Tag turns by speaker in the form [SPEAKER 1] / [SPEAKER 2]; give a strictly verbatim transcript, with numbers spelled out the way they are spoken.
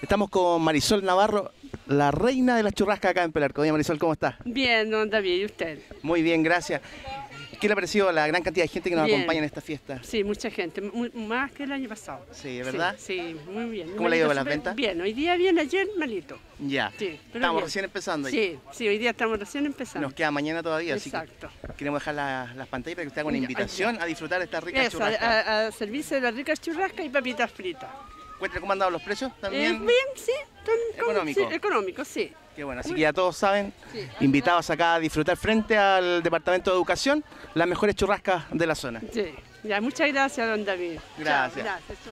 [SPEAKER 1] Estamos con Marisol Navarro, la reina de la churrasca acá en Pelarco. Doña Marisol, ¿cómo está?
[SPEAKER 2] Bien, don David, ¿y usted?
[SPEAKER 1] Muy bien, gracias. ¿Qué le ha parecido la gran cantidad de gente que nos
[SPEAKER 2] Bien.
[SPEAKER 1] acompaña en esta fiesta?
[SPEAKER 2] Sí, mucha gente, muy- más que el año pasado.
[SPEAKER 1] Sí, ¿verdad?
[SPEAKER 2] Sí, sí, muy bien.
[SPEAKER 1] ¿Cómo le ha ido con las
[SPEAKER 2] Súper
[SPEAKER 1] ventas?
[SPEAKER 2] Bien, hoy día bien, ayer malito.
[SPEAKER 1] Ya.
[SPEAKER 2] Sí, pero
[SPEAKER 1] Estamos
[SPEAKER 2] bien.
[SPEAKER 1] recién empezando.
[SPEAKER 2] Sí, sí, hoy día estamos recién empezando.
[SPEAKER 1] Nos queda mañana todavía,
[SPEAKER 2] Exacto.
[SPEAKER 1] así que queremos dejar la- las pantallas para que usted haga una
[SPEAKER 2] Ya,
[SPEAKER 1] invitación
[SPEAKER 2] ya.
[SPEAKER 1] a disfrutar de esta rica
[SPEAKER 2] Eso, a,
[SPEAKER 1] churrasca.
[SPEAKER 2] a- a servirse de las ricas churrascas y papitas fritas.
[SPEAKER 1] Cuéntale cómo han dado los precios
[SPEAKER 2] Eh,
[SPEAKER 1] también.
[SPEAKER 2] bien, sí. Son, con-
[SPEAKER 1] Económico.
[SPEAKER 2] Sí, económico, sí.
[SPEAKER 1] Qué bueno, así que ya todos saben,
[SPEAKER 2] Sí.
[SPEAKER 1] invitados acá a disfrutar frente al Departamento de Educación, las mejores churrascas de la zona.
[SPEAKER 2] Sí. Ya, muchas gracias, don David. Chao,
[SPEAKER 1] Gracias.
[SPEAKER 2] gracias.